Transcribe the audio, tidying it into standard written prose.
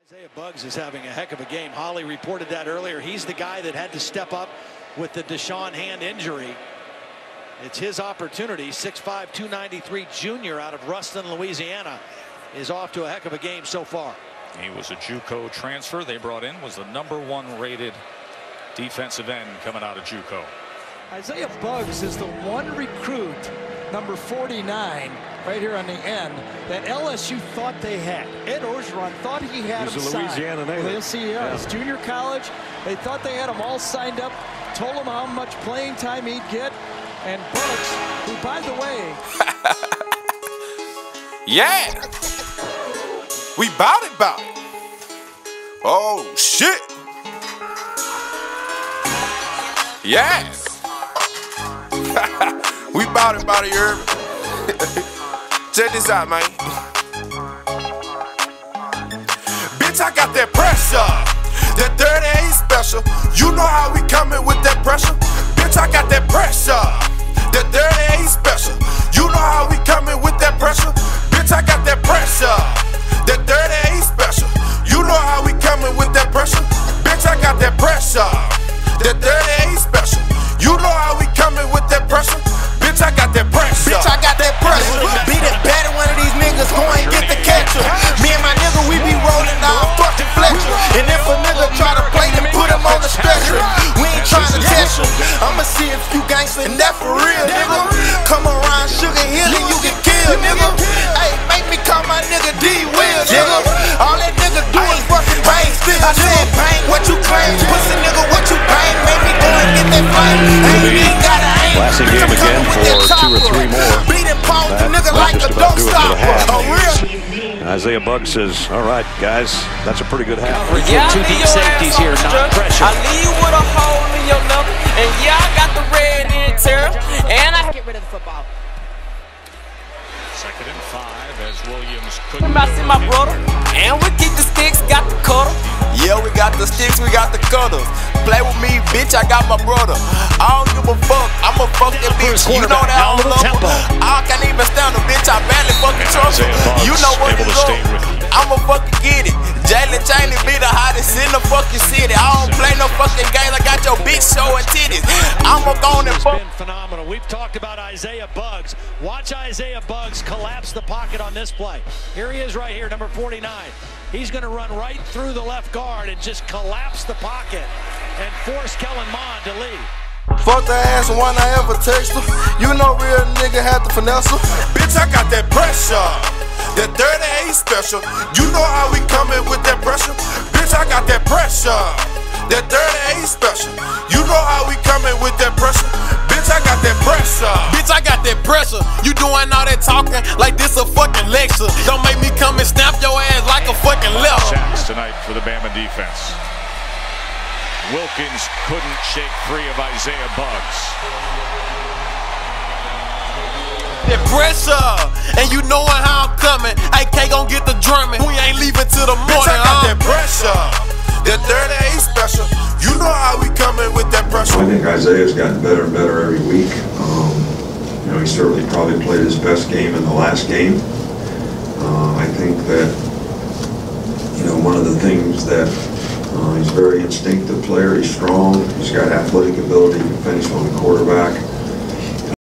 Isaiah Buggs is having a heck of a game. Holly reported that earlier. He's the guy that had to step up with the Deshaun hand injury. It's his opportunity. 6'5", 293 junior out of Ruston, Louisiana, is off to a heck of a game so far. He was a JUCO transfer they brought in, was the #1 rated defensive end coming out of JUCO. Isaiah Buggs is the one recruit, number 49, right here on the end, that LSU thought they had. Ed Orgeron thought he had him signed. Louisiana native. Well, see, his junior college, they thought they had him all signed up, told him how much playing time he'd get, and Buggs, who, by the way... Yeah! We bout it. Oh, shit! Yeah! We bout it, you heard me? Check this out, man. Bitch, I got that pressure. That dirty ain't special. You know how we coming with that pressure. Bitch, I got that pressure. That dirty ain't special. You know how we coming with that pressure. Bitch, I got that pressure. That dirty ain't special. You know how we coming with that pressure. Bitch, I got that pressure. That dirty ain't special. You know how we coming with that pressure. Bitch, I got that pressure. Bitch, I got that pressure. Beat it better, one of these niggas go and get the catcher. Me and my nigga, we be rolling down fucking Fletcher. And if a nigga try to play, then put him on the stretcher. We ain't trying to test him. I'ma see if you gangsta, and that for real, nigga. Come around Sugar Hill and you get killed, nigga. Hey, make me call my nigga D-Will, nigga. All that nigga do is fucking bang still. I said bang, what you claim? Pussy nigga, what you bang? Make me go and get that flame. Ain't gotta aim. Classic game again for 2 or 3 more. That's just about do it for the half. Isaiah Buggs says, all right, guys, that's a pretty good half. Yeah, 2 deep safeties here, not pressure. I leave you with a hole in your number, and yeah, I got the red interior, and I get rid of the football. 2nd and 5 as Williams couldn't. I see my brother, and we keep the sticks, got the cutter. Yeah, we got the sticks, we got the cutters. Play with me, bitch, I got my brother. I don't give a fuck, I'ma fuck that bitch. You know that I don't love her. I can't even stand her, bitch, I barely fucking trust her. You know what it is up, I'ma fucking get it. Jalen Chaney be the hottest in the fucking city. I don't play no fucking game, I got your bitch showing titties. I'ma go on and fuck. It's been phenomenal. We've talked about Isaiah Buggs. Watch Isaiah Buggs collapse the pocket on this play. Here he is right here, number 49. He's going to run right through the left guard and just collapse the pocket and force Kellen Mond to lead. Fuck the ass one I ever touched her. You know real nigga had to finesse her. Bitch, I got that pressure. That dirty ain't special. You know how we coming with that pressure. Bitch, I got that pressure. That dirty ain't special. You know how we coming with that pressure. Bitch, I got that pressure. Bitch, I got that pressure. You doing all that talking like this a fucking lecture. Don't make me come and snap your ass like a fucking leper. Sacks tonight for the Bama defense. Wilkins couldn't shake free of Isaiah Buggs. That pressure, and you knowing how I'm coming. AK gon' get the drumming. We ain't leaving till the morning. Bitch, I got that pressure. That dirty ain't special. You know how we coming with that pressure. I think Isaiah's gotten better and better every week. You know, he certainly probably played his best game in the last game. I think that, you know, one of the things that he's a very instinctive player. He's strong. He's got athletic ability. He can finish on the quarterback.